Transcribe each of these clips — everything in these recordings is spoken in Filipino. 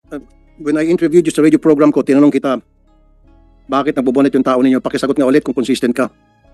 when I interviewed you sa radio program ko, tinanong kita, bakit nagbobonet yung tao ninyo? Pakisagot nga ulit kung consistent ka.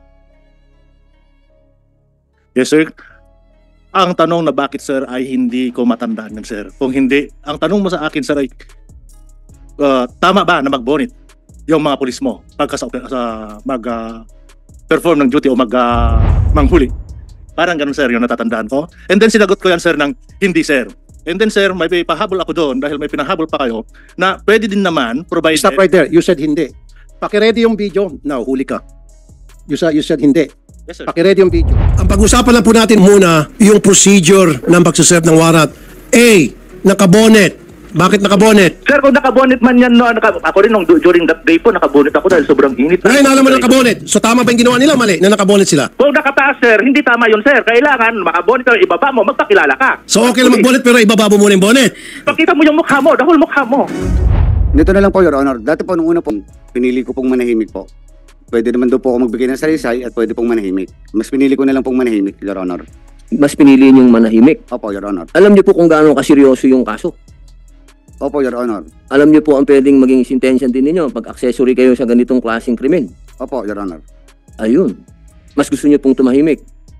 Yes, sir. Ang tanong na bakit, sir, ay hindi ko matandaan yan, sir. Kung hindi, ang tanong mo sa akin, sir, ay tama ba na magbonit yung mga pulis mo pagka mag-perform ng duty o manghuli? Parang ganun, sir, yung natatandaan ko. And then sinagot ko yan, sir, ng hindi, sir. And then, sir, may pahabol ako doon dahil may pinahabol pa kayo na pwede din naman provided... Stop right there. You said hindi. Pakiready yung video. Now, huli ka. You said hindi. Yes, sir. Pakiready yung video. Ang pag-usapan lang po natin muna yung procedure ng pagsaserve ng warrant. A, nakabonet. Bakit nakabonet? Sir, kung nakabonet man yan, no, ako rin during that day po, nakabonet ako dahil sobrang init. Ngayon, alam mo nakabonet. So tama ba yung ginawa nila? Mali na nakabonet sila. Kung nakataas, sir, hindi tama yun, sir. Kailangan makabonet ka, ibaba mo, magpakilala ka. So okay lang magbonet pero ibaba mo muna yung bonet. Pakita mo yung mukha mo, the whole mukha mo. Dito na lang po, Your Honor. Dati po, nung una po, pinili ko pong manahimik po. Pwede naman daw po ako magbigay ng salisay at pwede pong manahimik. Mas pinili ko na lang pong manahimik, Your Honor. Mas pinili niyong manahimik. Opo, Your Honor. Alam niyo po kung gaano kaseryoso yung kaso. Opo, Your Honor. Alam niyo po ang pwedeng maging sentensya din ninyo pag accessory kayo sa ganitong klaseng krimen. Opo, Your Honor. Ayun. Mas gusto niyo pong tumahimik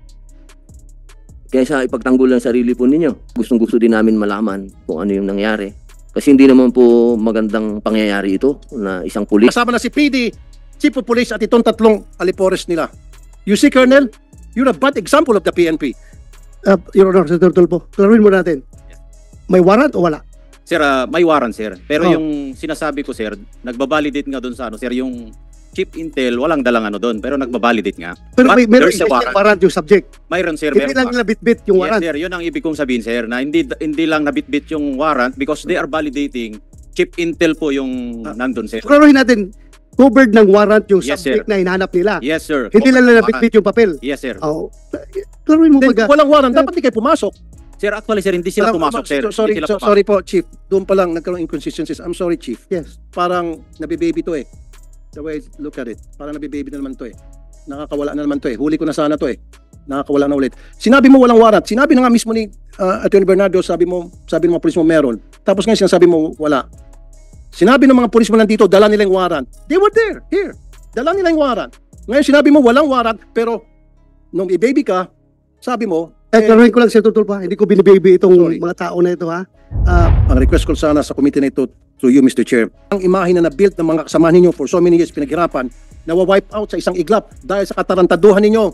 kaysa ipagtanggol ang sarili po ninyo. Gustong-gusto din namin malaman kung ano yung nangyari. Kasi hindi naman po magandang pangyayari ito na isang pulis. Kasama na si PD, Chief of Police at itong tatlong alipores nila. You see, Colonel, you're a bad example of the PNP. Your Honor, Senator Tulfo, klaruhin mo natin. May warrant o wala? Sir, may warrant, sir. Pero yung sinasabi ko, sir, nagbabalidate nga doon sa ano, sir, yung chip intel, walang dalang ano doon, pero nagbabalidate nga. Pero But meron there's a warrant yung subject. Mayroon, sir. Hindi lang nabitbit yung warrant. Yes, sir. Yun ang ibig kong sabihin, sir, na hindi lang nabitbit yung warrant because they are validating chip intel po yung nandun, sir. Klaruhin natin, covered ng warrant yung Yes, subject sir. na hinahanap nila. Yes, sir. Hindi lang nabitbit yung papel. Yes, sir. Oh, klaruhin mo Then, baga. walang warrant, dapat di kayo pumasok. Sir, actually, sir, hindi sila pumasok, sir. Sorry, Hindi sila pumasok. sorry po, Chief. Doon pa lang nagkaroon inconsistencies. I'm sorry, Chief. Yes. Parang nabibaby to eh. The way I look at it. Parang nabibaby na naman to eh. Nakakawala na naman to eh. Huli ko na sana to eh. Nakakawala na ulit. Sinabi mo walang warrant. Sinabi na nga mismo ni Attorney Bernardo, sabi ng mga pulis mo meron. Tapos ngayon sinasabi mo wala. Sinabi ng mga pulis mo nandito, dala nila yung warrant. They were there. Here. Dala nila yung warrant. Ngayon sinabi mo walang warrant, pero nung i-baby ka, sabi mo, Klaruhin ko lang, Senator Tulfo, hindi ko binibaby itong Sorry. mga tao na ito, ha? ang request ko sana sa committee na ito to you, Mr. Chair, ang imahe na na-build ng mga kasama ninyo for so many years pinaghirapan, nawa-wipe out sa isang iglap dahil sa katarantaduhan ninyo.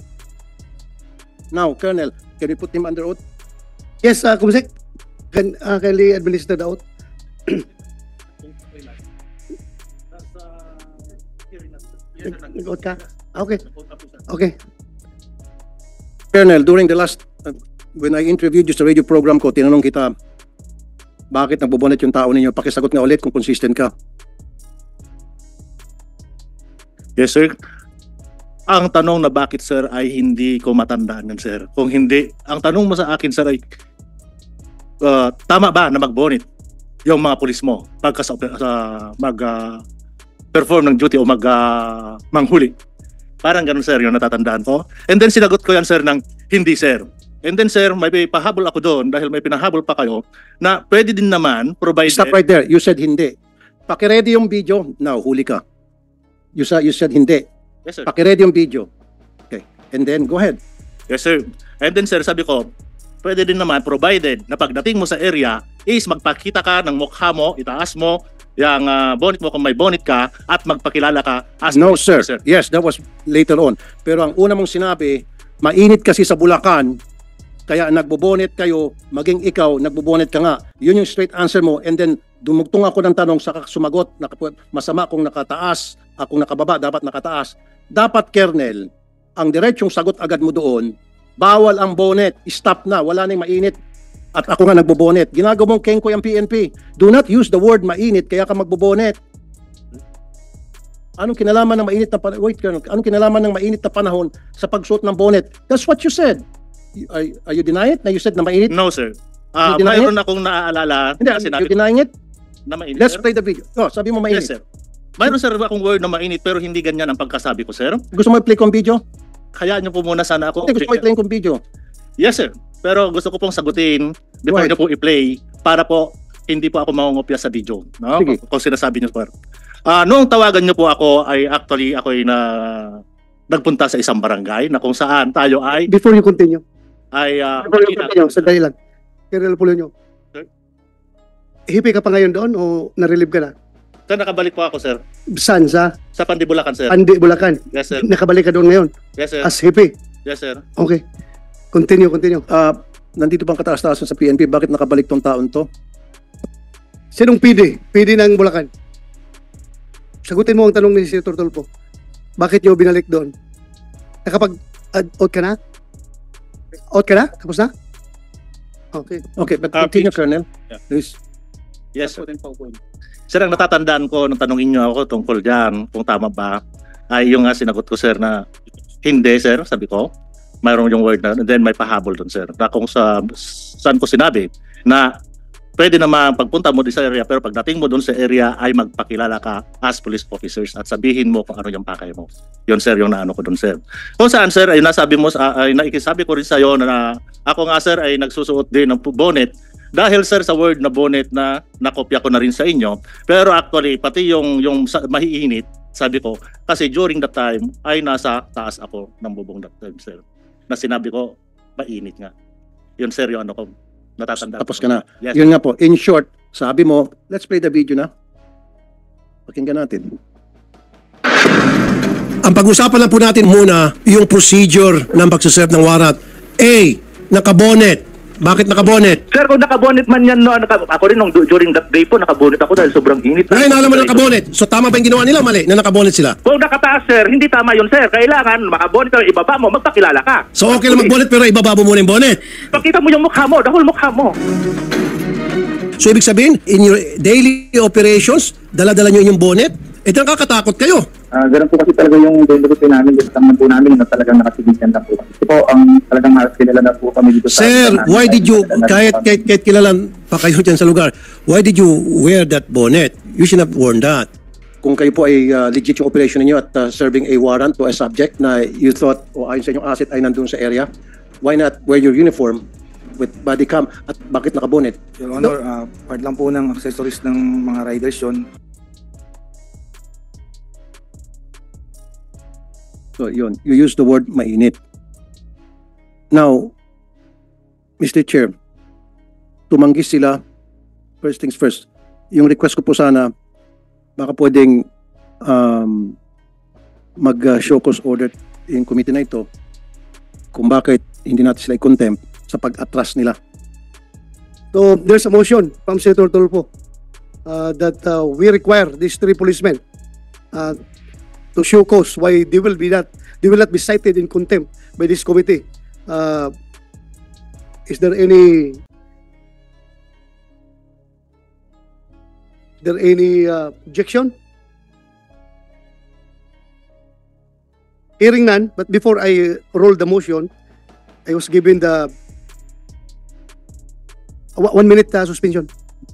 Now, Colonel, can we put him under oath? Yes, Kumisek, can we administer the oath? Nag-oath ka? Okay. Okay. Colonel, during the last, when I interviewed you sa radio program ko, tinanong kita, bakit nagbobonet yung tao ninyo? Pakisagot nga ulit kung consistent ka. Yes, sir. Ang tanong na bakit, sir, ay hindi ko matandaan yan, sir. Kung hindi, ang tanong mo sa akin, sir, ay tama ba na magbonit yung mga pulis mo pagka mag-perform ng duty o manghuli? Parang ganun, sir, yung natatandaan ko. And then sinagot ko yan, sir, ng hindi, sir. And then, sir, may pahabol ako doon dahil may pinahabol pa kayo na pwede din naman provided... Stop right there. You said hindi. Pakiready yung video. Now, huli ka. You said hindi. Yes, sir. Pakiready yung video. Okay. And then, go ahead. Yes, sir. And then, sir, sabi ko, pwede din naman provided na pagdating mo sa area is magpakita ka ng mukha mo, itaas mo, yung bonnet mo kung may bonnet ka at magpakilala ka as No, sir. Yes, that was later on. Pero ang una mong sinabi, mainit kasi sa Bulacan, kaya nagbobonet kayo, maging ikaw, nagbobonet ka nga. Yun yung straight answer mo. And then, dumugtong ako ng tanong, saka sumagot, masama kung nakataas, kung nakababa, dapat nakataas. Dapat, Colonel, ang diretsong sagot agad mo doon, bawal ang bonnet, stop na, wala nang mainit. At ako nga nagbobonet. Ginagawa mong kengkoy ang PNP. Do not use the word mainit, kaya ka magbobonet. Anong kinalaman ng mainit na panahon? Wait, Colonel. Anong kinalaman ng mainit na panahon sa pagsuot ng bonnet? That's what you said. Are you denying it? Na you said na mainit? No, sir. You deny Mayroon akong naaalala Hindi, na you sinabi denying it? na mainit, Let's sir. play the video. Oh, sabi mo mainit. Yes, sir. Mayroon, sir, akong word na mainit pero hindi ganyan ang pagkasabi ko, sir. Gusto mo i-play kong video? Hayaan niyo po muna sana ako. Hindi, gusto mo i-play kong video. Yes, sir. Pero gusto ko pong sagutin Go before ahead. niyo po i-play para po hindi po ako mangungopya sa video. No? Sige. Kung sinasabi niyo, sir. Noong tawagan niyo po ako, ay actually ako ay nagpunta sa isang barangay na kung saan tayo ay Before you continue. Before you continue, sandali lang. Colonel Pulonio. Sir? Hipi ka pa ngayon doon o na-relieve ka na? Sir, nakabalik po ako, sir. Saan? Sa Sa Pandibulacan, sir. Andi, Bulacan. Yes, sir. Nakabalik ka doon ngayon? Yes, sir. As hipi? Yes, sir. Okay. Continue. Nandito bang kataas-taasan sa PNP? Bakit nakabalik tong taon to? Sinong PD? PD ng Bulacan. Sagutin mo ang tanong ni Senator Tulfo. Bakit niyo binalik doon? Nakapag-out ka na? Out ka na? Tapos na? Okay. Okay, but continue, Colonel. Yeah. Please. Yes, sir. Sir, ang natatandaan ko nung tanongin niyo ako tungkol dyan, kung tama ba, ay yung sinagot ko, sir, na hindi, sir, sabi ko. Mayroong yung word na, then may pahabol doon, sir. Na kung saan ko sinabi na pwede naman pagpunta mo sa area, pero pagdating mo doon sa area ay magpakilala ka as police officers at sabihin mo kung ano yung pakay mo. Yun, sir, yung naano ko doon, sir. Kung saan, sir, ay nasabi mo, ay naikisabi ko rin sa'yo na ako nga, sir, ay nagsusuot din ng bonnet. Dahil, sir, sa word na bonnet na nakopya ko na rin sa inyo. Pero actually, pati yung mahiinit, sabi ko, kasi during that time ay nasa taas ako ng bubong that time, sir. Na sinabi ko, mainit nga. Yun, sir, yung ano ko, natatandaan. Tapos ka na. Yes. Yun nga po. In short, sabi mo, let's play the video na. Pakinggan natin. Ang pag-usapan lang po natin muna yung procedure ng pagsaserve ng warrant. A, nakabonet. Bakit nakabonet? Sir, kung nakabonet man yan, no, ako rin during that day po, nakabonet ako dahil sobrang init. Ngayon, alam mo nakabonet. So tama ba yung ginawa nila? Mali na nakabonet sila. Kung nakataas, sir, hindi tama yun, sir. Kailangan makabonet ka, ibaba mo, magpakilala ka. So okay lang magbonet pero ibaba mo muna yung bonnet. Pakita mo yung mukha mo, the whole mukha mo. So ibig sabihin, in your daily operations, dala-dala nyo yung bonnet, nakakatakot kayo. Ganun po kasi talaga yung delivery namin, yung naman po namin na talagang nakasigitan lang po. Ito po, ang talagang halos kilala na po kami dito sa... Sir, why did you, kahit kilalan pa kayo dyan sa lugar, why did you wear that bonnet? You should have worn that. Kung kayo po ay legit yung operation ninyo at serving a warrant to a subject na you thought o ayon sa inyong asset ay nandun sa area, why not wear your uniform with body cam at bakit nakabonet? Your Honor, part lang po ng accessories ng mga riders yun. So yun, you use the word mainit. Now, Mr. Chair, tumanggi sila. First things first, yung request ko po sana, baka pwedeng mag-show cause order yung committee na ito kung bakit hindi natin sila i-contempt sa pag-atras nila. So, there's a motion from Senator Tulfo that we require these 3 policemen to show cause why they will not be cited in contempt by this committee. Is there any objection? Hearing none, but before I roll the motion, I was given the 1 minute suspension.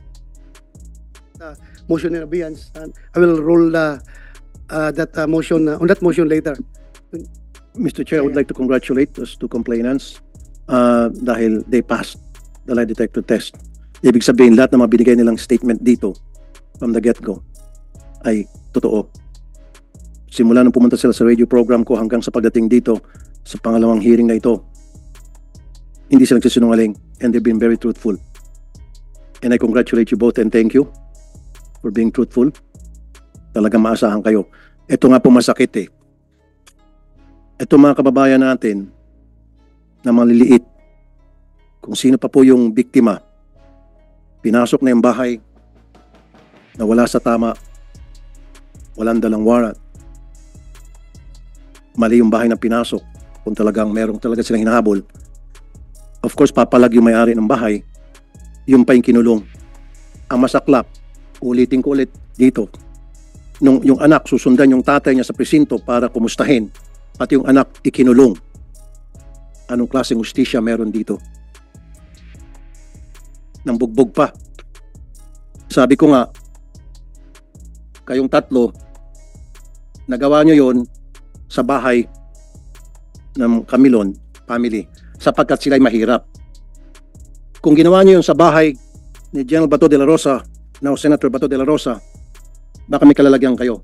Motion in abeyance, and I will roll that motion on that motion later. Mr. Chair, I would like to congratulate those 2 complainants dahil they passed the lie detector test. Ibig sabihin, lahat ng mga binigay nilang statement dito from the get-go ay totoo. Simula nung pumunta sila sa radio program ko hanggang sa pagdating dito sa pangalawang hearing na ito, hindi sila nagsisinungaling and they've been very truthful. And I congratulate you both and thank you for being truthful. Talagang maasahan kayo. Ito nga po masakit eh. Ito mga kababayan natin na maliliit, kung sino pa po yung biktima, pinasok na yung bahay na wala sa tama, walang dalang warrant, mali yung bahay na pinasok, kung talagang merong talaga silang hinahabol, of course papalag yung may-ari ng bahay, yung pa yung kinulong. Ang masaklap, ulitin ko ulit dito, nung yung anak susundan yung tatay niya sa presinto para kumustahin, pati yung anak ikinulong. Anong klaseng hustisya meron dito? Nang bugbog pa. Sabi ko nga, kayong 3, nagawa nyo yon sa bahay ng Camilon family sapagkat sila'y mahirap. Kung ginawa nyo yun sa bahay ni General Bato de la Rosa, now Senator Bato de la Rosa, baka may kalalagyan kayo.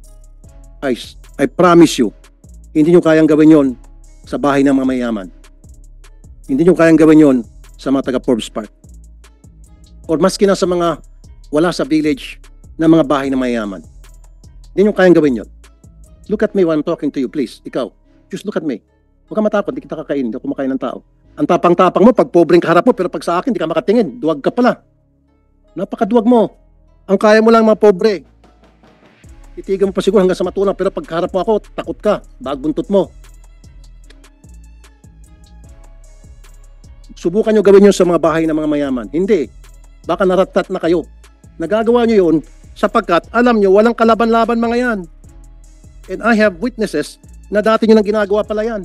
I promise you, hindi nyo kayang gawin yon sa bahay ng mga mayaman. Hindi nyo kayang gawin yon sa mga taga Forbes Park. Or maski na sa mga wala sa village na mga bahay ng mayaman. Hindi nyo kayang gawin yon. Look at me when I'm talking to you, please. Ikaw, just look at me. Huwag ka matakot, di kita kakainin, hindi ako kumakain ng tao. Ang tapang-tapang mo, pag pobreng kaharap mo, pero pag sa akin, di ka makatingin. Duwag ka pala. Napakaduwag mo. Ang kaya mo lang mga pobre. Titigan mo pa siguro hanggang sa matulang, pero pag kaharap mo ako, takot ka. Baag buntot mo. Subukan nyo gawin yun sa mga bahay ng mga mayaman. Hindi. Baka naratat na kayo. Nagagawa nyo yun sapagkat alam nyo, walang kalaban-laban mga yan. And I have witnesses na dati nyo nang ginagawa pala yan.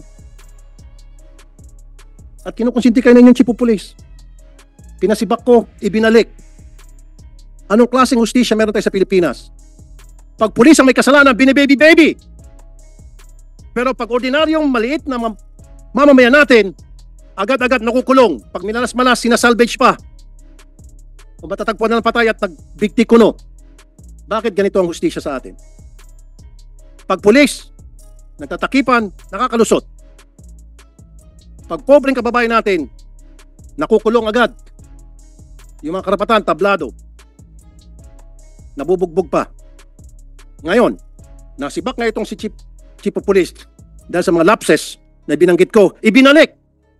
At kinukonsinti kayo na yung chief of police. Pinasibak ko, ibinalik. Anong klaseng hustisya meron tayo sa Pilipinas? Pag pulis ang may kasalanan, binibaby-baby. Pero pag ordinaryong maliit na mamamayan natin, agad-agad nakukulong. Pag minalas-malas, sinasalvage pa. O matatagpuan na ng patay at nagbigti kuno. Bakit ganito ang hustisya sa atin? Pag pulis, nagtatakipan, nakakalusot. Pag pobreng kababayan natin, nakukulong agad. Yung mga karapatan, tablado. Nabubugbog pa. Ngayon, nasibak nga itong si Chief of Police dahil sa mga lapses na binanggit ko, ibinalik.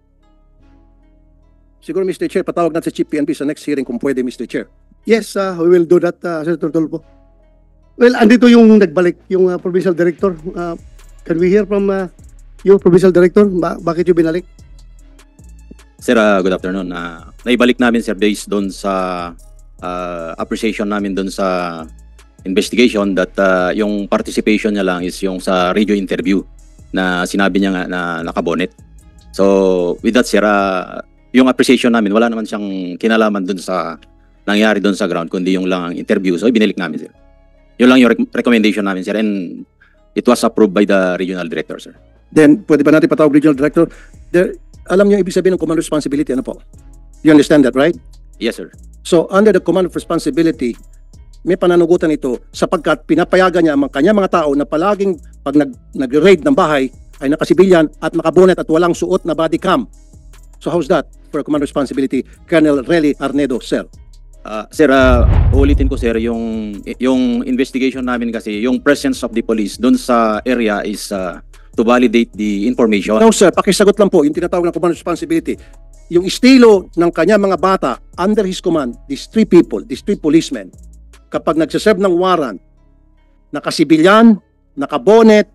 Siguro, Mr. Chair, patawag natin sa Chief PNP sa next hearing kung pwede, Mr. Chair. Yes, we will do that, Senator Tulfo. Well, andito yung nagbalik, yung Provincial Director. Can we hear from yung Provincial Director? Bakit yung binalik? Sir, good afternoon. Naibalik namin, sir, based doon sa appreciation namin doon sa investigation that yung participation niya lang is yung sa radio interview na sinabi niya nga na nakabonet. So, with that, sir, yung appreciation namin, wala naman siyang kinalaman doon sa nangyari doon sa ground, kundi yung lang ang interview. So, ibinalik namin, sir. Yun lang yung recommendation namin, sir. And it was approved by the regional director, sir. Then, pwede ba natin patawag regional director? Alam niyo ibig sabihin ng command responsibility, ano po? You understand that, right? Yes, sir. So, under the command of responsibility, may pananugutan ito sapagkat pinapayagan niya ang kanyang mga tao na palaging pag nag-raid ng bahay ay nakasibilyan at nakabonet at walang suot na body cam. So, how's that for a command responsibility? Colonel Relly Arnedo, sir. Sir, uulitin ko, sir, yung investigation namin kasi, yung presence of the police doon sa area is to validate the information. No, sir, pakisagot lang po yung tinatawag na command responsibility. Yung estilo ng kanya mga bata under his command, these three people, these three policemen, kapag nagsaserve ng warrant, nakasibilyan, nakabonet,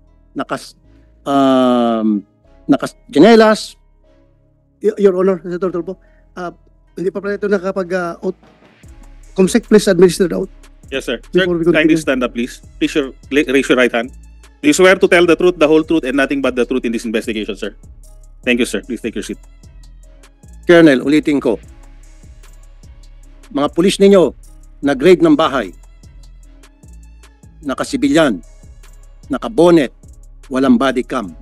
nakajenelas. Your Honor, Senator Tulfo, hindi pa pala ito Comsec, please administer the oath. Yes, sir. Sir, Before we continue. kindly stand up, please. Please raise your right hand. Do you swear to tell the truth, the whole truth, and nothing but the truth in this investigation, sir? Thank you, sir. Please take your seat. Colonel, ulitin ko. Mga pulis ninyo, nag-raid ng bahay, nakasibilyan, nakabonet, walang body cam.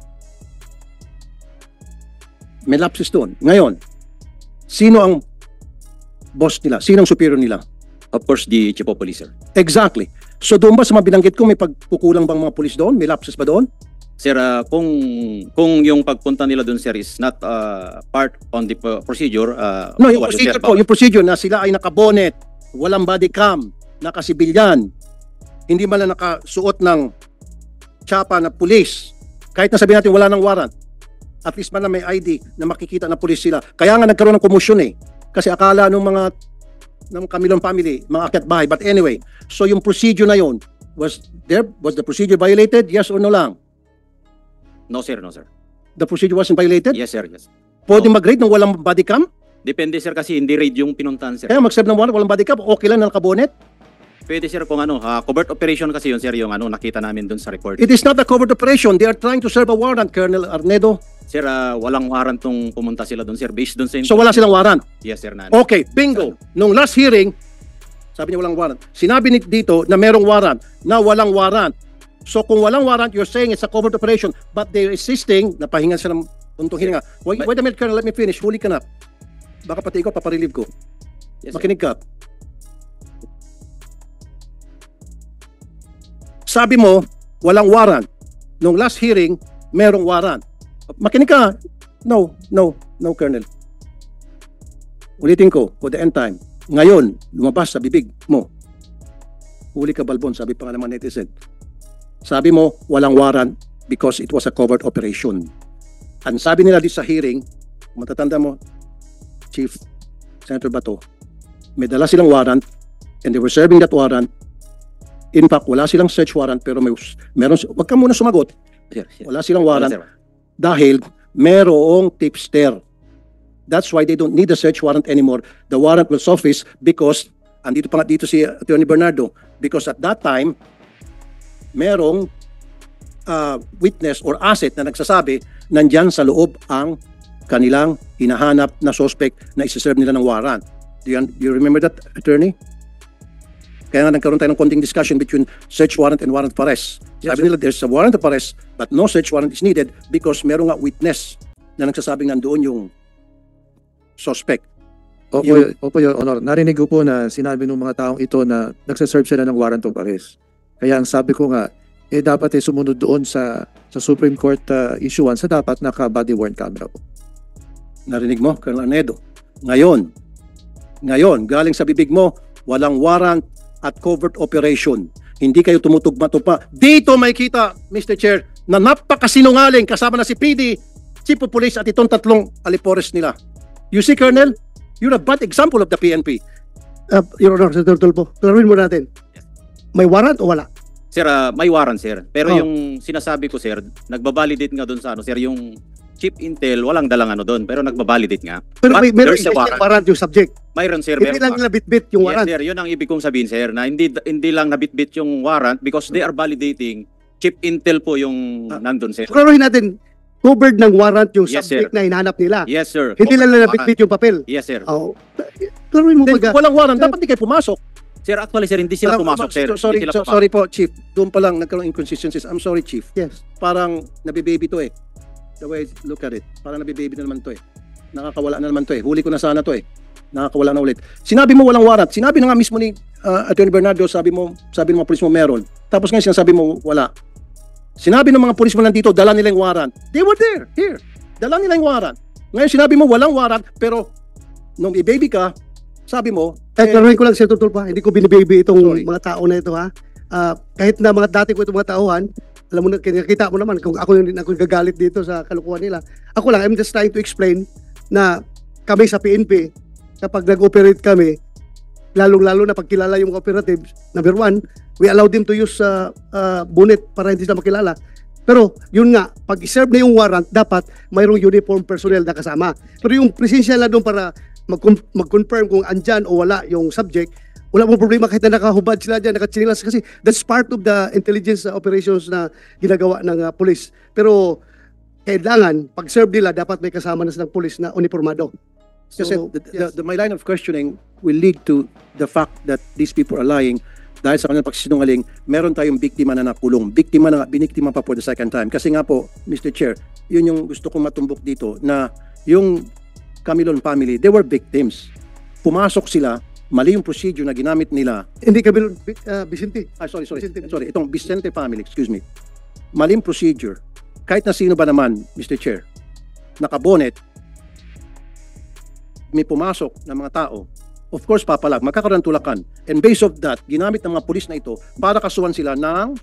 May lapses doon. Ngayon, sino ang boss nila? Sino ang superior nila? Of course, the chief of police, sir. Exactly. So doon ba sa mga binanggit ko, may pagkukulang bang mga pulis doon? May lapses ba doon? Sir, kung yung pagpunta nila doon, sir, is not part on the procedure. No, yung procedure po, yung procedure na sila ay nakabonet, walang body cam, nakasibilyan, hindi man lang nakasuot ng tsapa na pulis. Kahit na sabihin natin wala ng warrant, at least man lang may ID na makikita na pulis sila. Kaya nga nagkaroon ng komosyon eh. Kasi akala ng mga ng Camilon family, mga akyat bahay. But anyway, so yung procedure na yon, was the procedure violated? Yes or no lang? No, sir, no, sir. The procedure wasn't violated? Yes, sir, yes. Pwede mag-raid ng walang body cam? Depende, sir, kasi hindi raid yung pinuntahan, sir. Kaya mag-serve ng warrant, walang body cam, okay lang na nakabonet? Pwede, sir, kung covert operation kasi yun, sir, yung nakita namin dun sa report. It is not a covert operation. They are trying to serve a warrant, Colonel Arnedo. Sir, walang warrant nung pumunta sila dun, sir, based dun sa... So wala silang warrant? Yes, sir, nani. Okay, bingo. Nung last hearing, sabi niya walang warrant. Sinabi dito na merong warrant, na walang warrant. So kung walang warrant, you're saying it's a covert operation, but they're insisting, napahingan sila ng puntong hininga. Wait a minute, Colonel, let me finish. Huli ka na. Baka pati ikaw, paparelieve ko. Yes, sir. Makinig ka. Sabi mo, walang warrant. Nung last hearing, merong warrant. Makinig ka. No, Colonel. Ulitin ko, for the end time. Ngayon, lumabas sa bibig mo. Huli ka, Balbon, sabi pa nga naman netizen. Sabi mo, walang warrant because it was a covert operation. Ang sabi nila dito sa hearing, matatanda mo, Chief Senator Bato, may dala silang warrant and they were serving that warrant. In fact, wala silang search warrant pero meron, wag ka muna sumagot. Sir, sir. Wala silang warrant Sir. dahil merong tipster. That's why they don't need a search warrant anymore. The warrant will surface because, andito pa nga dito si Attorney Bernardo, because at that time, merong witness or asset na nagsasabi nandyan sa loob ang kanilang hinahanap na suspect na isi-serve nila ng warrant. Do you remember that, Attorney? Kaya nga nagkaroon tayo ng konting discussion between search warrant and warrant of arrest. Sabi nila there's a warrant of arrest but no search warrant is needed because merong nga witness na nagsasabing nandoon yung suspect. Opo, Your Honor. Narinig ko po na sinabi ng mga taong ito na nagsaserve sila ng warrant of arrest. Kaya ang sabi ko nga, dapat sumunod doon sa Supreme Court issuance sa dapat naka-body worn camera po. Narinig mo, Colonel Arnedo. Ngayon, galing sa bibig mo, walang warrant at covert operation. Hindi kayo tumutugma-tugma. Dito may kita, Mr. Chair, na napakasinungaling kasama na si PD, Chief of Police at itong tatlong alipores nila. You see, Colonel, you're a bad example of the PNP. Your Honor, Senator Tulfo, klaruhin mo natin. May warrant o wala? Sir, may warrant, sir. Pero Oh. yung sinasabi ko, sir, nagbabalidate nga doon sa sir, yung chip intel, walang dalang doon, pero nagbabalidate nga. Pero But may there's a warrant yung subject. Mayroon, sir. Hindi lang nila bit-bit yung warrant. Yes, sir. Yun ang ibig kong sabihin, sir, na hindi lang nabitbit yung warrant because they are validating chip intel po yung nandun, sir. Klaruhin natin, covered ng warrant yung Yes, subject sir. na hinahanap nila. Yes, sir. Hindi lang nila Warrant. bit-bit yung papel. Yes, sir. Oh. Klaruhin mo Then, baga. walang warrant, dapat di kayo pumasok. Sir, actually, sir, hindi sila pumasok, sir. Sorry, Hindi sila pumasok. sorry po, Chief. Doon pa lang nagkaroon inconsistencies. I'm sorry, Chief. Yes. Parang nabibaby to eh. The way I look at it. Parang nabibaby na naman to eh. Nakakawala na naman to eh. Huli ko na sana to eh. Nakakawala na ulit. Sinabi mo walang warrant. Sinabi na nga mismo ni Attorney Bernardo, sabi ng mga pulis mo meron. Tapos ngayon sinasabi mo wala. Sinabi ng mga pulis mo nandito, dala nila yung warrant. They were there. Here. Dala nila yung warrant. Ngayon sinabi mo walang warrant, pero nung i-baby ka, sabi mo, Klaruhin ko lang, Senator Tulfo, hindi ko binibaby itong Sorry. mga tao na ito, ha? Kahit na mga dati ko itong mga tauhan, alam mo na, nakita mo naman kung ako yung gagalit dito sa kalukuhan nila. Ako lang, I'm just trying to explain na kami sa PNP, kapag nag-operate kami, lalong-lalo na pagkilala yung operatives, number one, we allow them to use bonnet para hindi sila makilala. Pero yun nga, pag i-serve na yung warrant, dapat mayroong uniform personnel na kasama. Pero yung presensya na doon para mag-confirm kung andyan o wala yung subject, wala mong problema kahit na nakahubad sila dyan, nakatsinilas, kasi that's part of the intelligence operations na ginagawa ng police. Pero kailangan, pag-serve nila, dapat may kasama na silang police na uniformado. kasi yes. my line of questioning will lead to the fact that these people are lying dahil sa kanilang pagsisinungaling. Meron tayong biktima na nakulong. Biktima na, biniktima pa for the second time. Kasi nga po, Mr. Chair, yun yung gusto kong matumbok dito na yung Camilon family, they were victims. Pumasok sila, mali yung procedure na ginamit nila. Hindi kami, Vicente. Sorry. Itong Vicente family, excuse me. Mali yung procedure. Kahit na sino ba naman, Mr. Chair, nakabonet, may pumasok ng mga tao, of course, papalag, magkakaroon ng tulakan. And based of that, ginamit ng mga pulis na ito para kasuhan sila ng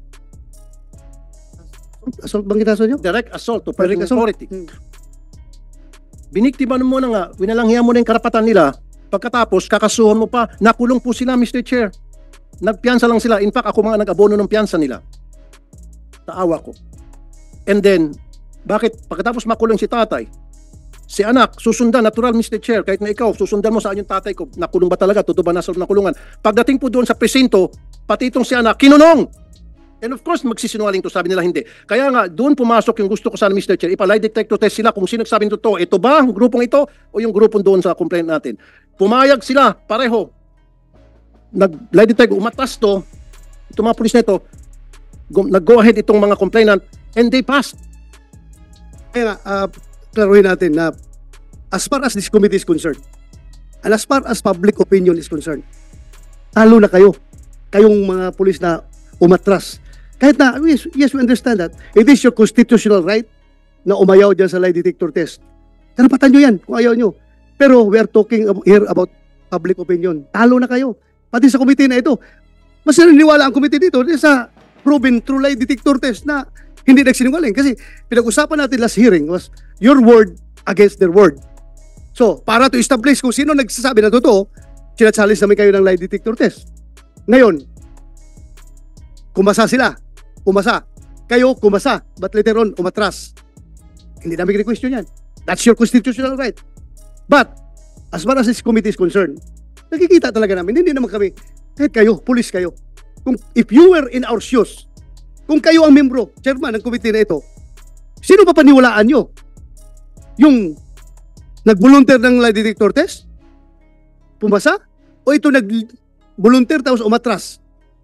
Assault bang kinaso nyo? direct assault to Direct personal assault. authority. Biniktima mo na nga, winalanghiyan mo na yung karapatan nila, pagkatapos kakasuhan mo pa, nakulong po sila, Mr. Chair. Nagpiyansa lang sila. In fact, ako mga nag-abono ng piyansa nila. Taawa ko. And then, bakit pagkatapos makulong si tatay, si anak, susundan, natural, Mr. Chair, kahit na ikaw, susundan mo saan yung tatay ko, nakulong ba talaga, totoo ba nasa loob ng kulungan. Pagdating po doon sa presinto, pati itong si anak, kinunong! And of course, magsisinungaling to, sabi nila hindi. Kaya nga, doon pumasok yung gusto ko sana, Mr. Chair, ipa-lie detector test sila kung sino nagsabing totoo. Ito ba, ang grupong ito, o yung grupong doon sa complaint natin? Pumayag sila, pareho. Nag-lie detector, umatas to, itong mga pulis na ito, nag-go ahead itong mga complainant, and they passed. Kaya nga, klaruhin natin na as far as this committee is concerned, And as far as public opinion is concerned, talo na kayo. Kayong mga pulis na umatras. Kahit na, yes, we understand that. It is your constitutional right na umayaw dyan sa lie detector test. Karapatan nyo yan kung ayaw nyo. Pero we are talking here about public opinion. Talo na kayo. Pati sa committee na ito. Mas naniniwala ang committee dito sa proven true lie detector test na hindi nagsinungaling. Kasi pinag-usapan natin last hearing was your word against their word. So, para to establish kung sino nagsasabi na totoo, sinachallenge namin kayo ng lie detector test. Ngayon, kumasa sila. Kumasa. Kayo, kumasa. But later on, umatras. Hindi namin question yan. That's your constitutional right. But, as far as this committee is concerned, nakikita talaga namin, hindi naman kami, kahit kayo, police kayo. If you were in our shoes, kung kayo ang membro, chairman ng committee na ito, sino pa paniwalaan nyo? Yung nag-volunteer ng lie detector test? Pumasa? O ito nag-volunteer tapos umatras?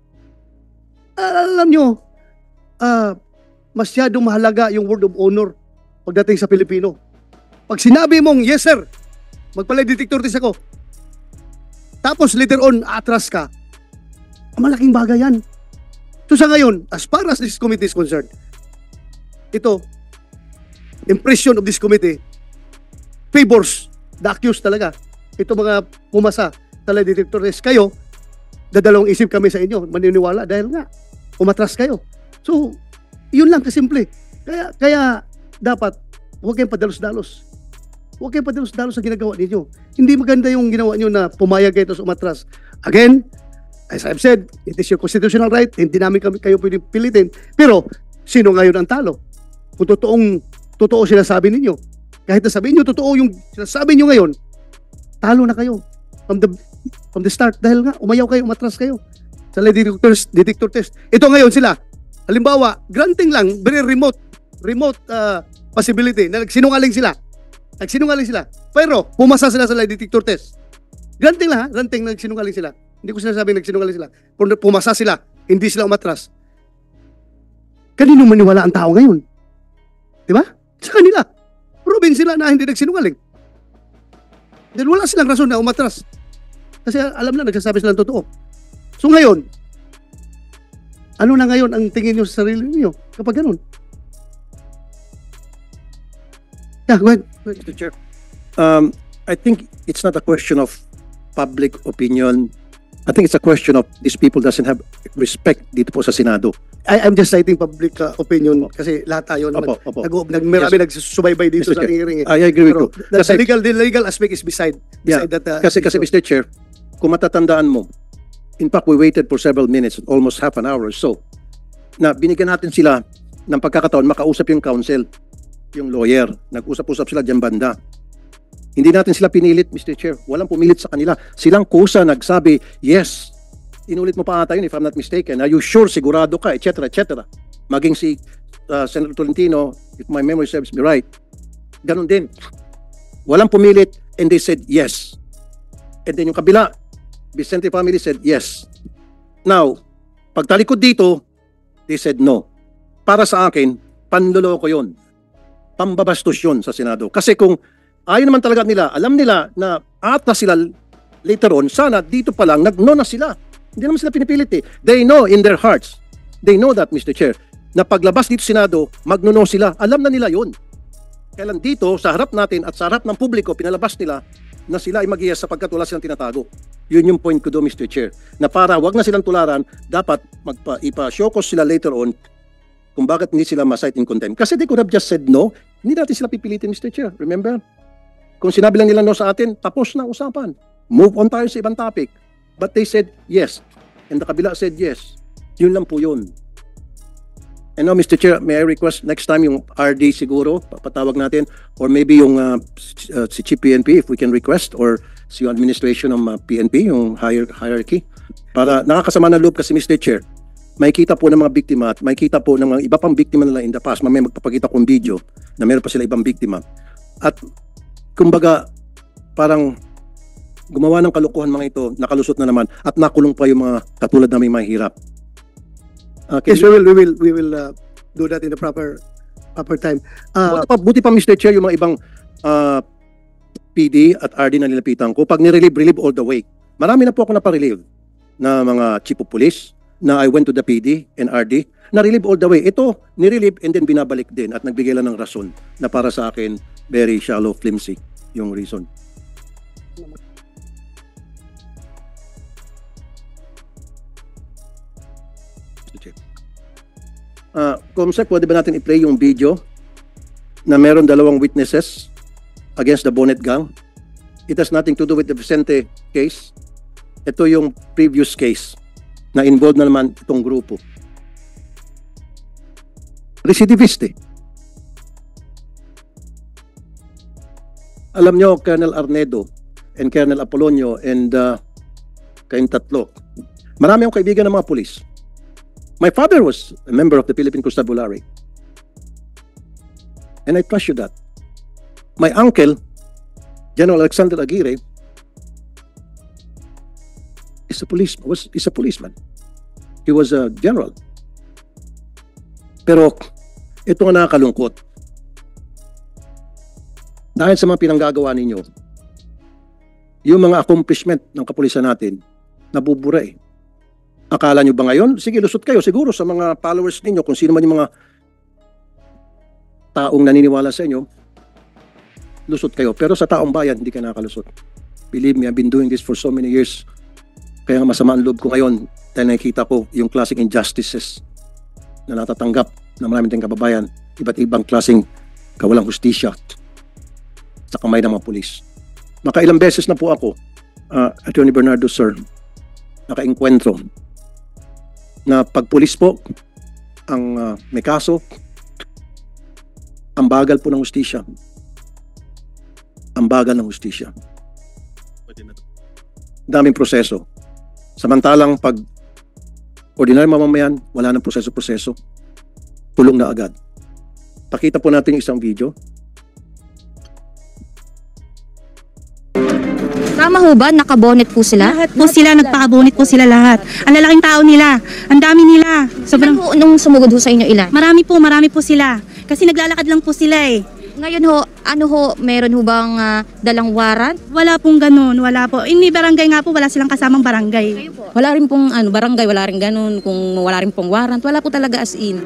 Alam nyo, masyadong mahalaga yung word of honor pagdating sa Pilipino. Pag sinabi mong, yes sir, magpa-lie detector test ako, tapos later on, atras ka, malaking bagay yan. So sa ngayon, as far as this committee is concerned, ito, impression of this committee favors the accused talaga. Ito mga pumasa sa lie detector test. Kayo, dadalawang isip kami sa inyo, maniniwala dahil nga, umatras kayo. So, yun lang kasimple. Kaya dapat, huwag kayong padalos-dalos. Huwag kayong padalos-dalos sa ginagawa ninyo. Hindi maganda yung ginawa nyo na pumayag kayo tapos umatras. Again, as I've said, it is your constitutional right. Hindi namin kayo pwedeng pilitin. Pero, sino ngayon ang talo? Kung totoo sinasabi ninyo. Kahit na sabihin nyo, totoo yung sinasabi nyo ngayon, talo na kayo. From the start. Dahil nga, umayaw kayo, umatras kayo. Sa lie detector test. Ito ngayon sila. Halimbawa, granting lang, very remote possibility na nagsinungaling sila. Pero, pumasa sila sa lie detector test. Granting lang ha, granting nagsinungaling sila. Hindi ko sinasabing nagsinungaling sila. Pero pumasa sila, hindi sila umatras. Kanino maniwala ang tao ngayon? Di ba? Sa kanila. Proven sila na hindi nagsinungaling. Dahil wala silang rason na umatras. Kasi alam na, nagsasabi silang totoo. So ngayon, ano na ngayon ang tingin nyo sa sarili niyo kapag ganun? Yeah, go ahead. Mr. Chair, I think it's not a question of public opinion. I think it's a question of these people doesn't have respect dito po sa Senado. I'm just citing public opinion kasi lahat tayo naman. Marami nagsusubaybay dito Mr. sa Chair, hearing. I agree with you. The legal aspect is beside that. Kasi Mr. Chair, kung matatandaan mo, in fact, we waited for several minutes, almost half an hour or so, na binigyan natin sila ng pagkakataon makausap yung counsel, yung lawyer. Nag-usap-usap sila dyan banda. Hindi natin sila pinilit, Mr. Chair. Walang pumilit sa kanila. Silang kusa nagsabi, yes. Inulit mo pa ata yun, if I'm not mistaken. Are you sure, sigurado ka, etc., etc. Maging si Senator Tolentino, if my memory serves me right, ganun din. Walang pumilit, and they said yes. And then yung kabila, Vicente family said yes. Now, pagtalikod dito, they said no. Para sa akin, panloloko yun. Pambabastos yun sa Senado. Kasi kung ayaw naman talaga nila, alam nila na atras sila later on, sana dito pa lang, nag-no na sila. Hindi naman sila pinipilit eh. They know in their hearts, they know that, Mr. Chair, na paglabas dito Senado, magno-no sila. Alam na nila yun. Kailan dito, sa harap natin at sa harap ng publiko, pinalabas nila na sila ay mag-iyas sapagkat wala silang tinatago. Yun yung point ko do, Mr. Chair. Na para wag na silang tularan, dapat ipa-show cause sila later on kung bakit hindi sila ma-cite in contempt. Kasi they could have just said no. Hindi natin sila pipilitin, Mr. Chair. Remember? Kung sinabi lang nila no sa atin, tapos na usapan. Move on tayo sa ibang topic. But they said yes. And the kabila said yes. Yun lang po yun. And now, Mr. Chair, may I request next time yung RD siguro, patawag natin, or maybe yung si Chief PNP, if we can request, or si yung administration ng PNP, yung hierarchy, para nakakasama na loob kasi, Mr. Chair, may kita po ng mga biktima at may kita po ng mga iba pang biktima nila in the past. Mamaya magpapakita kong video na meron pa sila ibang biktima. At kumbaga, parang gumawa ng kalokohan mga ito, nakalusot na naman, at nakulong pa yung mga katulad namin mahihirap. Yes, we will do that in the proper time. Buti pa, Mr. Chair, yung mga ibang PD at RD na nilapitan ko. Pag nirelieve all the way. Marami na po ako naparelieve na mga chief of police na I went to the PD and RD. Na-relieve all the way. Ito, nirelieve and then binabalik din at nagbigay lang ng rason na para sa akin, very shallow, flimsy yung reason. Comsec, pwede ba natin i-play yung video na meron dalawang witnesses against the Bonnet Gang? It has nothing to do with the Vicente case. Ito yung previous case na involved na naman itong grupo. Recidivist eh. Alam nyo, Colonel Arnedo and Colonel Apolonio and kayong tatlo, marami akong kaibigan ng mga pulis. My father was a member of the Philippine Constabulary. And I trust you that. My uncle, General Alexander Aguirre, is a policeman. He was a general. Pero ito nga nakakalungkot. Dahil sa mga pinanggagawa ninyo, yung mga accomplishment ng kapulisan natin, nabubura eh. Akala nyo ba ngayon? Sige, lusot kayo siguro sa mga followers ninyo, kung sino man yung mga taong naniniwala sa inyo, lusot kayo. Pero sa taong bayan, hindi ka nakalusot. Believe me, I've been doing this for so many years. Kaya nga masama ang loob ko ngayon dahil nakikita ko yung klaseng injustices na natatanggap ng maraming tayong kababayan, iba't ibang klaseng kawalang hustisya sa kamay ng mga pulis. Nakailang beses na po ako, Attorney Bernardo, sir, naka-enkwentro na pag pulis po ang may kaso, ang bagal po ng hustisya. Ang bagal ng hustisya. Daming proseso. Samantalang pag ordinary mamamayan, wala nang proseso-proseso. Tulong na agad. Pakita po natin yung isang video. Tama ho ba? Nakabonet po sila? Lahat po sila, nagpakabonet po sila lahat. Ang lalaking tao nila, ang dami nila. Sobrang ho, nung sumugod ho sa inyo ilan? Marami po sila. Kasi naglalakad lang po sila eh. Ngayon ho, ano ho, meron ho bang dalang warrant? Wala pong ganun, wala po. Ini barangay nga po, wala silang kasamang barangay. Wala rin pong barangay, wala rin ganun. Kung wala rin pong warrant, wala po talaga as in.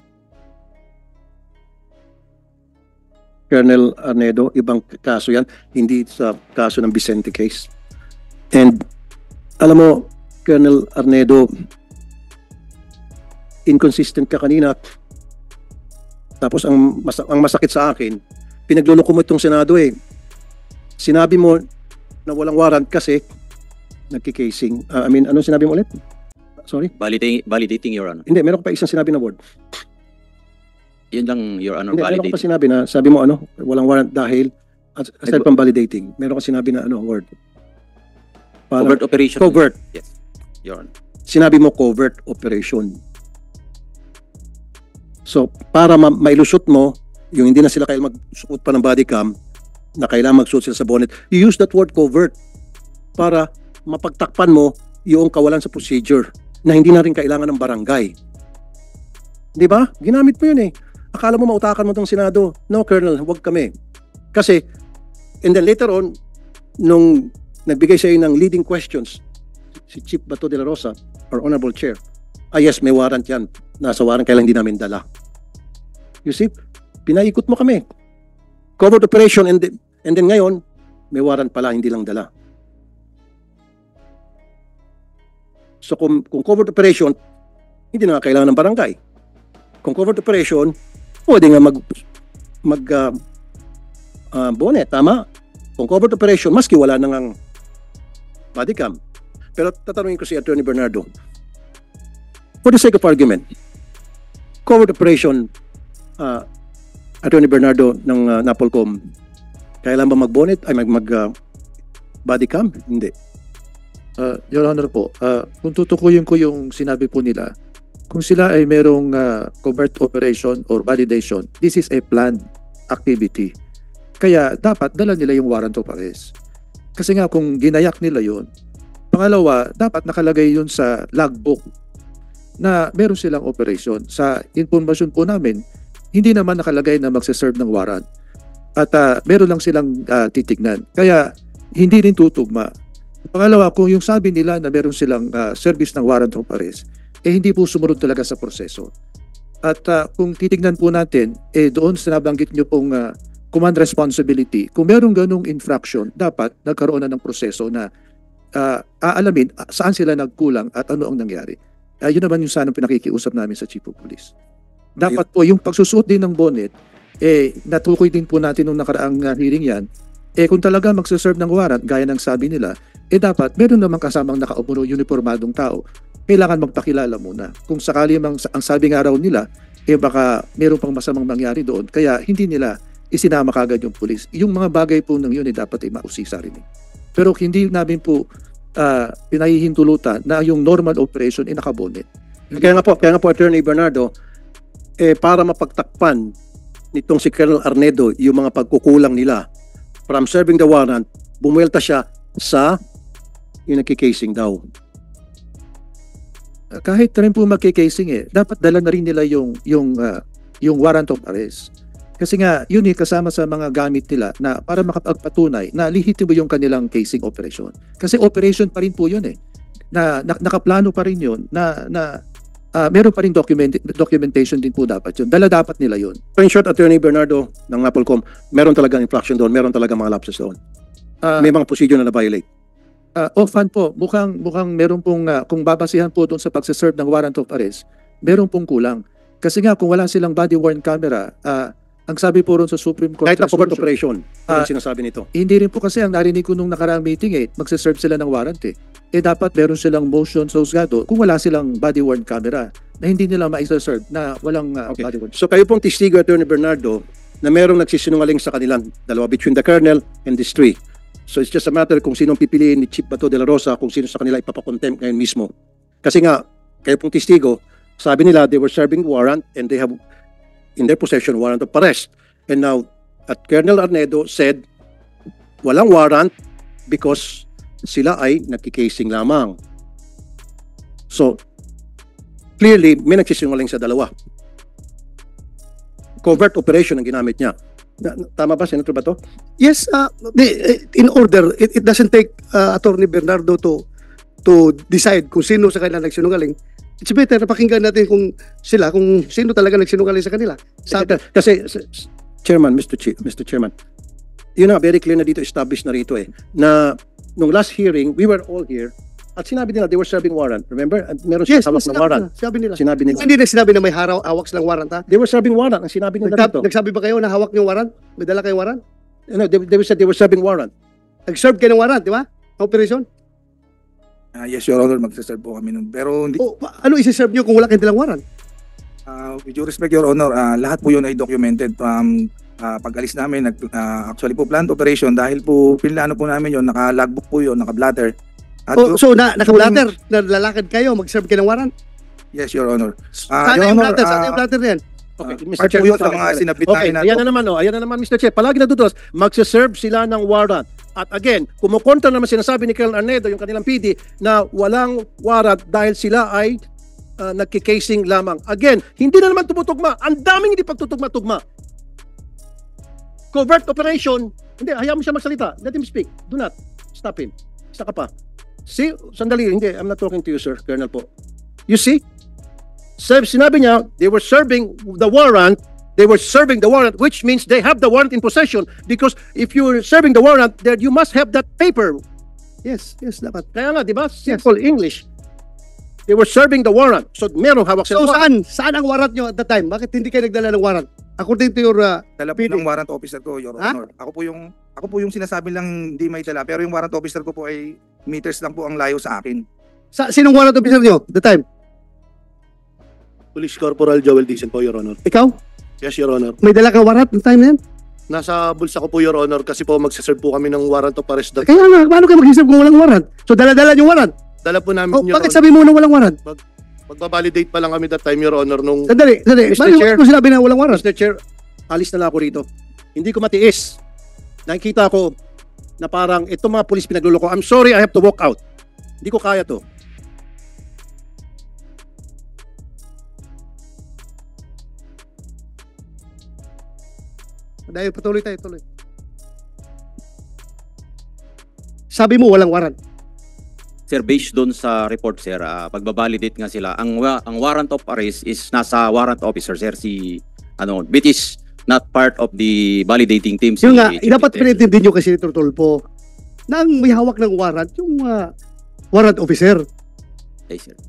Colonel Arnedo, ibang kaso yan, hindi sa kaso ng Vicente case. And alam mo, Colonel Arnedo, inconsistent ka kanina. Tapos ang masakit sa akin, pinagluloko mo itong Senado eh. Sinabi mo na walang warrant kasi nagkikasing. Anong sinabi mo ulit? Sorry? Validating, Your Honor. Hindi, meron pa isang sinabi na word. Yun lang, Your Honor, Hindi, meron validating. pa sinabi na, sabi mo walang warrant dahil, aside from validating, meron ka sinabi na word. Covert operation. Covert. Yes, Your Honor. Sinabi mo covert operation. So, para mailusot mo, yung hindi na sila kailangan magsuot pa ng body cam, na kailangan magsuot sila sa bonnet, you use that word covert para mapagtakpan mo yung kawalan sa procedure na hindi na rin kailangan ng barangay. Di ba? Ginamit mo yun eh. Akala mo mautakan mo itong Senado. No, Colonel, huwag kami. Kasi, and then later on, nung nagbigay sa iyo ng leading questions, si Chief Bato de la Rosa, our Honorable Chair, yes, may warrant yan. Nasa warrant, kailang hindi namin dala. You see, pinaikot mo kami. Covert operation, and then ngayon, may warrant pala, hindi lang dala. So kung covert operation, hindi na kailangan ng barangay. Kung covert operation, pwede nga bonnet, tama? Kung covert operation, maski wala nang body cam. Pero tatanungin ko si Attorney Bernardo, for the sake of argument, covert operation, Attorney Bernardo ng Napolcom, kailan ba mag-bonnet? Ay body cam? Hindi. Your Honor po, kung tutukuyin ko yung sinabi po nila, kung sila ay merong covert operation or validation, this is a planned activity. Kaya dapat dala nila yung warrant of arrest. Kasi nga kung ginayak nila yun, pangalawa, dapat nakalagay yun sa logbook na meron silang operation. Sa informasyon po namin, hindi naman nakalagay na magsaserve ng warrant. At meron lang silang titignan. Kaya hindi rin tutugma. Pangalawa, kung yung sabi nila na meron silang service ng warrant of arrest, hindi po sumunod talaga sa proseso. At kung titignan po natin, doon sa nabanggit nyo pong command responsibility, kung merong ganong infraction, dapat nagkaroon na ng proseso na aalamin saan sila nagkulang at ano ang nangyari. Yun naman yung sana pinakikiusap namin sa Chief of Police. Dapat po yung pagsusuot din ng bonnet, natukoy din po natin nung nakaraang hearing yan, kung talaga magsaserve ng warrant, gaya ng sabi nila, dapat meron namang kasamang nakaupo uniformadong tao. Kailangan magpakilala muna. Kung sakali ang sabi nga raw nila, baka meron pang masamang mangyari doon, kaya hindi nila isinama kagad yung pulis. Yung mga bagay po ng yun dapat mausisa rin. Pero hindi namin po pinahihintulutan na yung normal operation nakabonet. Kaya nga po, Attorney Bernardo, para mapagtakpan nitong si Colonel Arnedo yung mga pagkukulang nila, from serving the warrant, bumuelta siya sa yung nagkikasing daw. Kahit na rin po magkikasing dapat dala na rin nila yung warrant of arrest. Kasi nga, yun kasama sa mga gamit nila na para makapagpatunay na lihitimo yung kanilang casing operation. Kasi operation pa rin po yun na nakaplano pa rin yun na meron pa rin documentation din po dapat yun. Dala dapat nila yun. In short, Attorney Bernardo ng Applecom, meron talagang infraction doon, meron talagang mga lapses doon. May mga procedure na na-violate. Offhand po, mukhang meron pong, kung babasihan po doon sa pagsaserve ng warrant of arrest, meron pong kulang. Kasi nga, kung wala silang body-worn camera, ang sabi po ron sa Supreme Court... Kahit na covert operation, ang sinasabi nito. Hindi rin po kasi ang narinig ko nung nakaraang meeting magsaserve sila ng warrant dapat meron silang motion sa husgado kung wala silang body-worn camera na hindi nila ma-serve na walang body-worn. So kayo pong testigo, Attorney Bernardo, na merong nagsisinungaling sa kanilang dalawa between the colonel and these three. So it's just a matter kung sinong pipiliin ni Chief Bato de la Rosa kung sino sa kanila ipapakontempt ngayon mismo. Kasi nga, kayo pong testigo, sabi nila they were serving warrant and they have in their possession warrant of arrest. And now, Colonel Arnedo said, walang warrant because sila ay nagkikasing lamang. So, clearly, may nagsisinungaling sa dalawa. Covert operation ang ginamit niya. Tama ba, Senator Bato? Yes, in order, it doesn't take Attorney Bernardo to decide kung sino sa kanila nagsinungaling. It's better na pakinggan natin kung sino talaga nagsinungaling sa kanila. Kasi, Chairman, Mr. Chairman, yun na, very clear na dito, established na rito na nung last hearing, we were all here, at sinabi nila, they were serving warrant. Remember? At meron silang hawak ng warrant. Sinabi nila. Hindi na sinabi na may hawak silang warrant, ha? They were serving warrant. Ang sinabi nila dito. Nagsabi ba kayo na hawak yung warrant? May dala kayong warrant? No, they said they were serving warrant. Nag-serve kayo ng warrant, di ba? Operation? Yes, Your Honor, magsaserve po kami nun. Pero hindi... ano isi-serve nyo kung wala kayong dalang warrant? With due respect, Your Honor, lahat po yun ay documented from pag-alis namin. Actually po, planned operation dahil po pinlano po namin yun, naka-logbook po yun, naka-blatter. So, naka-blatter, nalalakad kayo, mag-serve kayo ng warrant? Yes, Your Honor. Saan yung blatter? Saan yung blatter na yan? Okay, Mr. Chair, po yun sa mga sinabit namin na... Ayan na naman, Mr. Chair. Palagi natutulas, magsaserve sila ng warrant. At again, kumukontra naman sinasabi ni Colonel Arnedo, yung kanilang PD, na walang warrant dahil sila ay nagkikasing lamang. Again, hindi na naman tumutugma. Ang daming hindi pagtutugma-tugma. Covert operation, hindi, hayaan mo siya magsalita. Let him speak. Do not. Stop him. Isa ka pa. See, sandali, hindi. I'm not talking to you, sir. Colonel po. You see? Sinabi niya, they were serving the warrant. They were serving the warrant, which means they have the warrant in possession. Because if you're serving the warrant, then you must have that paper. Yes, dapat. Kaya nga, di ba? Simple English. They were serving the warrant. So, merong hawak sila. So, saan ang warrant nyo at the time? Bakit hindi kayo nagdala ng warrant? According to your dala po ng warrant officer ko, Your Honor. Ako po yung sinasabi lang hindi may dala, pero yung warrant officer ko po ay meters lang po ang layo sa akin. Sinong warrant officer nyo at the time? Police Corporal Joel Dicen po, Your Honor. Ikaw? Yes, Your Honor. May dala kang warrant ng time na yan? Nasa bulsa ko po, Your Honor, kasi po magsaserve po kami ng warrant of arrest. Kaya nga, paano kayo mag-reserve kung walang warrant? So, dala-dala yung warrant? Dala po namin, Your bakit Honor. sabi mo na walang warrant? Magbabalidate pa lang kami that time, Your Honor, nung... Sandali. Mr. Chair, kung sinabi na walang warrant? Mr. Chair, alis na lang ako rito. Hindi ko matiis. Nakikita ko na parang itong mga pulis pinagluloko. I'm sorry, I have to walk out. Hindi ko kaya to. Dahil patuloy tayo, tuloy. Sabi mo walang warrant. Sir, based doon sa report, sir, pagbabalidate nga sila, ang warrant of arrest is nasa warrant officer, sir, which is not part of the validating team. Yung nga, dapat pinintindi nyo kasi Senator Tulfo na ang may hawak ng warrant, yung warrant officer. Ay, sir.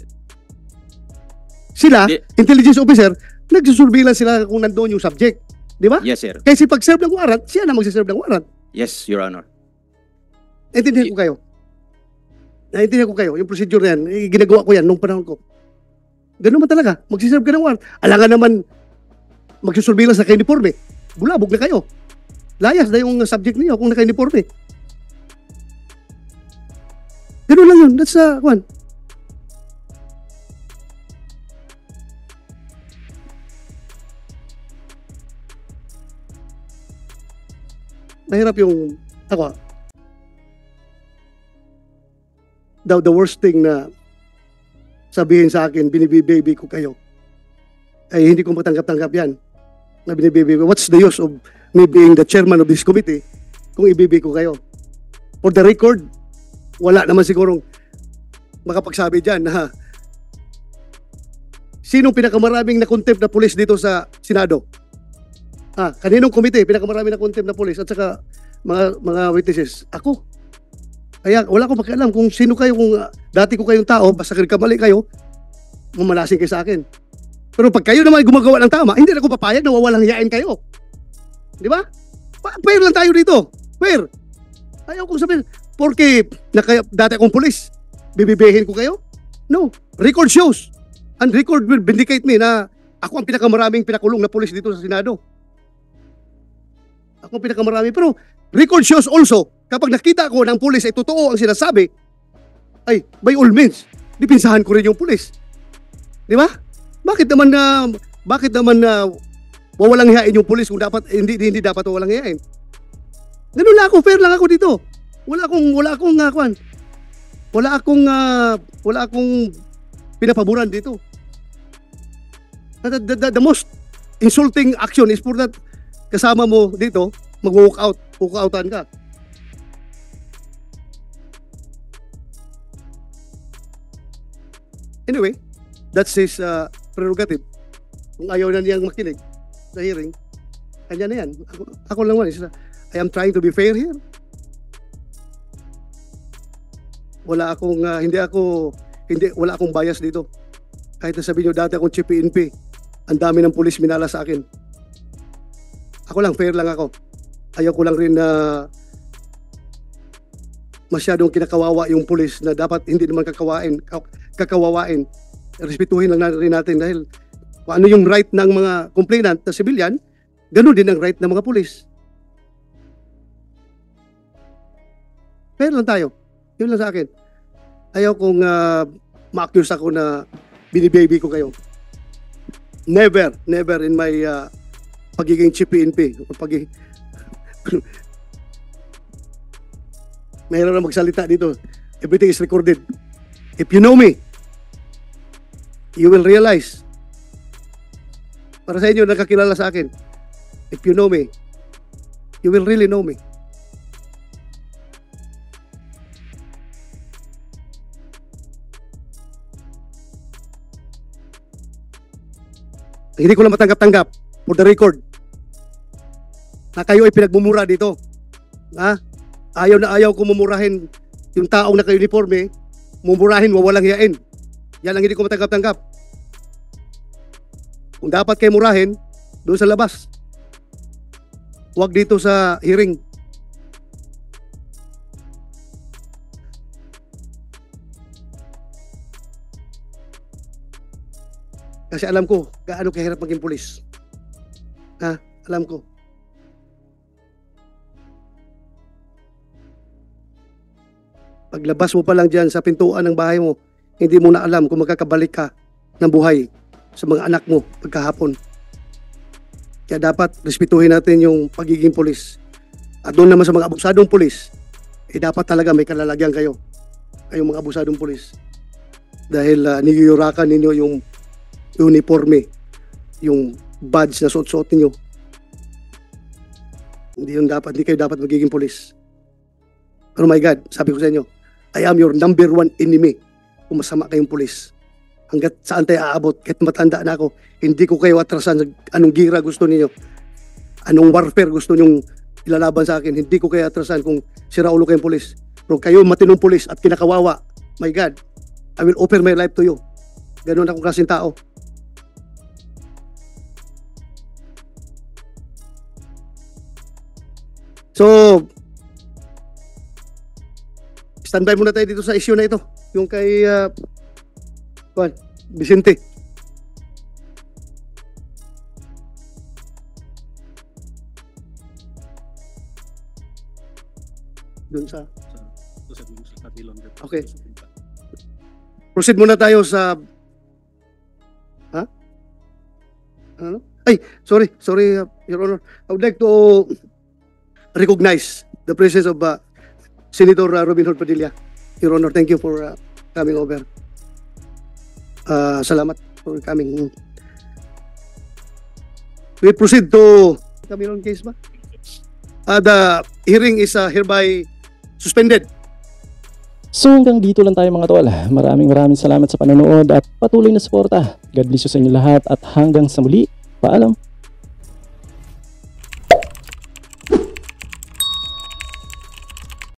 Sila, intelligence officer, nagsusurveillance sila kung nandoon yung subject. Di ba? Yes, sir. Kasi pag-serve ng warrant, siya na magsiserve ng warrant. Yes, Your Honor. Naintindihan ko kayo. Naintindihan ko kayo. Yung procedure na yan, ginagawa ko yan nung panahon ko. Ganun man talaga. Magsiserve ka ng warrant. Alangan naman magsusurveillance na ka-uniforme. Bulabog na kayo. Layas na yung subject niyo kung naka-uniforme. Ganun lang yun. That's one. Nahirap yung ako. The worst thing na sabihin sa akin, binibibaby ko kayo, ay hindi ko matanggap-tanggap yan. Na binibibaby ko. What's the use of me being the chairman of this committee kung ibibi ko kayo? For the record, wala naman sigurong makapagsabi dyan na sinong pinakamaraming na contempt na pulis dito sa Senado? Kaninong komite pinakamaraming na contempt na pulis at saka mga witnesses? Ako. Kaya wala akong pakialam kung sino kayo, kung dati ko kayong tao, basta kamali kayo, mamalasing kayo sa akin. Pero pag kayo naman gumagawa ng tama, hindi na ako papayag na wawalang hiyain kayo. Di ba? Fair lang tayo dito. Fair. Ayaw kong sabihin, porque dati akong pulis, bibibihin ko kayo? No. Record shows. And record will vindicate me na ako ang pinakamaraming pinakulong na pulis dito sa Senado. Ako pinakamarami. Pero record shows also, kapag nakita ko ng pulis ay totoo ang sinasabi, ay by all means, dipinsahan ko rin yung pulis. Di ba? Bakit naman wawalang hiyain yung pulis kung dapat hindi dapat wawalang hiyain? Ganun lang ako, fair lang ako dito. Wala akong pinapaboran dito. The most insulting action is for that kasama mo dito, mag-walk outan ka. Anyway, that's his prerogative. Kung ayaw na niyang makinig sa hearing, kanya na yan. Ako lang man, I am trying to be fair here. Wala akong bias dito. Kahit na sabihin nyo, dati akong chief PNP, ang dami ng pulis minala sa akin. Ako lang, fair lang ako. Ayaw ko lang rin na masyadong kinakawawa yung pulis na dapat hindi naman kakawawain. Respetuhin lang rin natin dahil kung ano yung right ng mga complainant na civilian, ganun din ang right ng mga pulis. Fair lang tayo. Yun lang sa akin. Ayaw kong ma-accuse ako na binibaby ko kayo. Never in my pagiging chief PNP. Mayroon na magsalita dito. Everything is recorded. If you know me, you will realize. Para sa inyo, nakakilala sa akin. If you know me, you will really know me. Hindi ko lang matanggap-tanggap for the record na kayo ay pinagmumura dito. Ayaw na ayaw ko mumurahin yung taong naka-uniforme, mumurahin, wawalang hiyain. Yan ang hindi ko matanggap-tanggap. Kung dapat kayo murahin, doon sa labas. Huwag dito sa hearing. Kasi alam ko, gaano kahirap maging pulis. Alam ko. Paglabas mo pa lang dyan sa pintuan ng bahay mo, hindi mo na alam kung magkakabalik ka ng buhay sa mga anak mo pagkahapon. Kaya dapat respetuhin natin yung pagiging pulis. At doon naman sa mga abusadong pulis, dapat talaga may kalalagyan kayo. Kayong mga abusadong pulis. Dahil niyuyurakan ninyo yung uniforme, yung badge na suot-suot ninyo. Hindi kayo dapat magiging pulis. Pero my God, sabi ko sa inyo, I am your number one enemy kung masama kayong pulis. Hanggat saan tayo aabot, kahit matanda na ako, hindi ko kayo atrasan. Anong gira gusto niyo? Anong warfare gusto nyong ilalaban sa akin? Hindi ko kayo atrasan kung sira ulo kayong pulis. Pero kayo matinong pulis at kinakawawa, my God, I will offer my life to you. Ganun akong klaseng tao. So, standby muna tayo dito sa issue na ito. Yung kay Vicente. Doon sa... Okay. Proceed muna tayo sa... Ha? Ano? Ay, sorry, Your Honor. I would like to recognize the presence of Senator Robin Hood Padilla. Your Honor, thank you for coming over. Salamat for coming. We proceed to Cameron case ba? The hearing is hereby suspended. So hanggang dito lang tayo mga tol. Maraming salamat sa panonood at patuloy na suporta. God bless you sa inyo lahat at hanggang sa muli. Paalam.